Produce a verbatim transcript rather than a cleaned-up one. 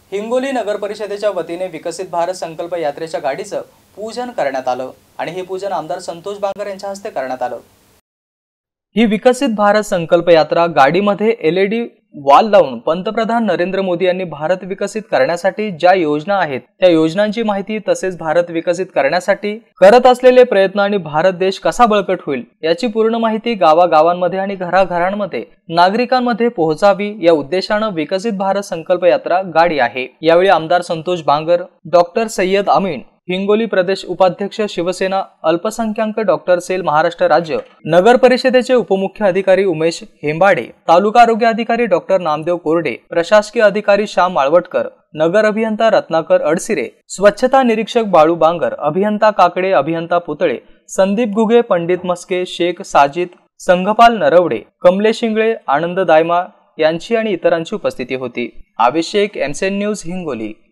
हिंगोली नगर परिषदेच्या वतीने विकसित भारत संकल्प यात्रेच्या गाडीचं पूजन करण्यात आलं आणि हे पूजन आमदार संतोष बांगर यांच्या हस्ते करण्यात आलं। ही विकसित भारत संकल्प यात्रा गाडीमध्ये एलईडी वॉल लावून पंतप्रधान नरेंद्र मोदी यांनी भारत विकसित करण्यासाठी ज्या योजना आहेत त्या योजनांची माहिती तसेच भारत विकसित करण्यासाठी करत असलेले प्रयत्न आणि भारत देश कसा बळकट होईल याची पूर्ण माहिती गावागावांमध्ये आणि घराघरांमध्ये नागरिकांमध्ये पोहोचावी या उद्देशाने विकसित भारत संकल्प यात्रा गाडी आहे। यावेळी आमदार संतोष बांगर, डॉक्टर सय्यद अमीन, हिंगोली प्रदेश उपाध्यक्ष शिवसेना अल्पसंख्याक डॉक्टर सेल महाराष्ट्र राज्य, नगर परिषदेचे उपमुख्य अधिकारी उमेश हेंबाडे, तालुका आरोग्य अधिकारी डॉक्टर नामदेव कोरडे, प्रशासकीय अधिकारी श्याम माळवटकर, नगर अभियंता रत्नाकर अडसिरे, स्वच्छता निरीक्षक बाळू बांगर, अभियंता काकडे, अभियंता पुतळे, संदीप घुगे, पंडित मस्के, शेख साजिद, संघपाल नरवडे, कमलेश शिंगळे, आनंद दायमा यांची आणि इतरांची उपस्थिती होती। अभिषेक एमसेन न्यूज हिंगोली।